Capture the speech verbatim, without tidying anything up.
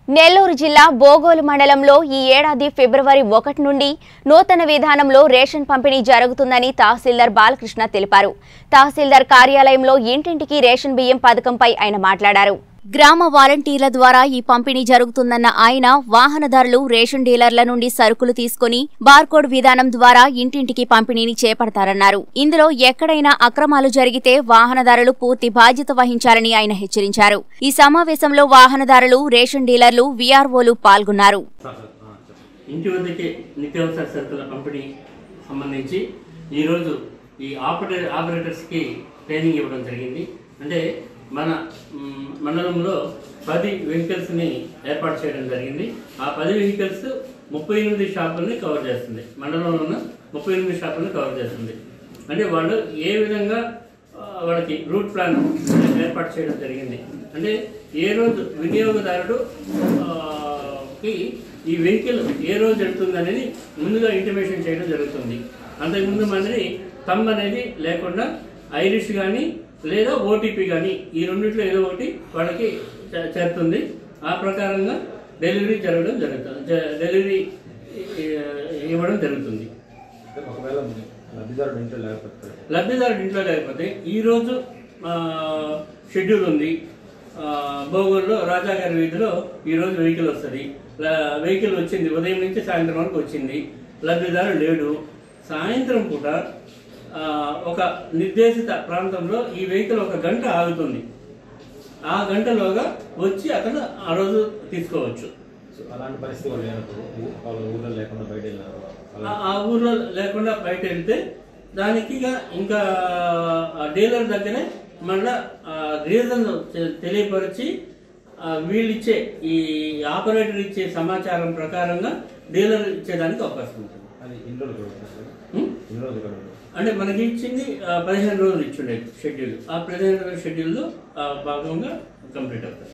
నెల్లూరు జిల్లా బోగోలు మండలంలో ఈ ఏడాది ఫిబ్రవరి ఒకటి నుండి నూతన విధానంలో రేషన్ పంపిణీ జరుగుతుందని తహసీల్దార్ బాలకృష్ణ తెలిపారు. తహసీల్దార్ కార్యాలయంలో ఇంటింటికి రేషన్ బియ్యం పథకంపై ఆయన మాట్లాడారు. గ్రామ వాలంటీర్ల ద్వారా ఈ పంపిణీ జరుగుతుందన్న ఆయన వాహనదారులు రేషన్ డీలర్ల నుండి సరుకులు తీసుకుని బార్కోడ్ విధానం ద్వారా ఇంటింటికి పంపిణీని చేపడతారన్నారు. ఇందులో ఎక్కడైనా అక్రమాలు జరిగితే వాహనదారులు పూర్తి బాధ్యత వహించాలని ఆయన హెచ్చరించారు. ఈ సమావేశంలో వాహనదారులు, రేషన్ డీలర్లు, వీఆర్ఓలు పాల్గొన్నారు. ఇంటి వద్దకే నిత్యావసర సరుకుల పంపిణీ సంబంధించి ఈరోజు ఈ ఆపరేటర్ ఆపరేటర్స్కి ట్రైనింగ్ ఇవ్వడం జరిగింది. అంటే మన మండలంలో పది వెహికల్స్ని ఏర్పాటు చేయడం జరిగింది. ఆ పది వెహికల్స్ ముప్పై ఎనిమిది షాపుల్ని కవర్ చేస్తుంది. మండలంలో ఉన్న ముప్పై ఎనిమిది షాపుల్ని కవర్ చేస్తుంది. అంటే వాళ్ళు ఏ విధంగా వాళ్ళకి రూట్ ప్లాన్ ఏర్పాటు చేయడం జరిగింది. అంటే ఏ రోజు వినియోగదారుడు కి ఈ వెహికల్ ఏ రోజు వెళ్తుంది అనేది ముందుగా ఇంటిమేషన్ చేయడం జరుగుతుంది. అంతకుముందు మనది థంబ్ అనేది లేకుండా ఐరిష్ కానీ లేదా ఓటీపీ కానీ ఈ రెండింటిలో ఏదో ఒకటి వాళ్ళకి చేరుతుంది. ఆ ప్రకారంగా డెలివరీ జరగడం జరుగుతుంది డెలివరీ ఇవ్వడం జరుగుతుంది. లబ్ధిదారుడు ఇంట్లో లేకపోతే ఈరోజు షెడ్యూల్ ఉంది. బోగోల్లో రాజాగారి వీధిలో ఈరోజు వెహికల్ వస్తుంది. వెహికల్ వచ్చింది, ఉదయం నుంచి సాయంత్రం వరకు వచ్చింది. లబ్ధిదారుడు లేడు. సాయంత్రం పూట ఒక నిర్దేశిత ప్రాంతంలో ఈ వెహికల్ ఒక గంట ఆగుతుంది. ఆ గంటలోగా వచ్చి అతను ఆ రోజు తీసుకోవచ్చు. ఆ ఊర్లో లేకుండా బయట వెళ్తే దానికి ఇంకా డీలర్ దగ్గరే మళ్ళా రీజన్ తెలియపరిచి వీళ్ళిచ్చే ఈ ఆపరేటర్ ఇచ్చే సమాచారం ప్రకారంగా డీలర్ ఇచ్చేదానికి అవకాశం ఉంటుంది. అంటే మనకి ఇచ్చింది పదిహేను రోజులు ఇచ్చిండే షెడ్యూల్. ఆ పదిహేను రోజుల షెడ్యూల్లో భాగంగా కంప్లీట్ అవుతుంది.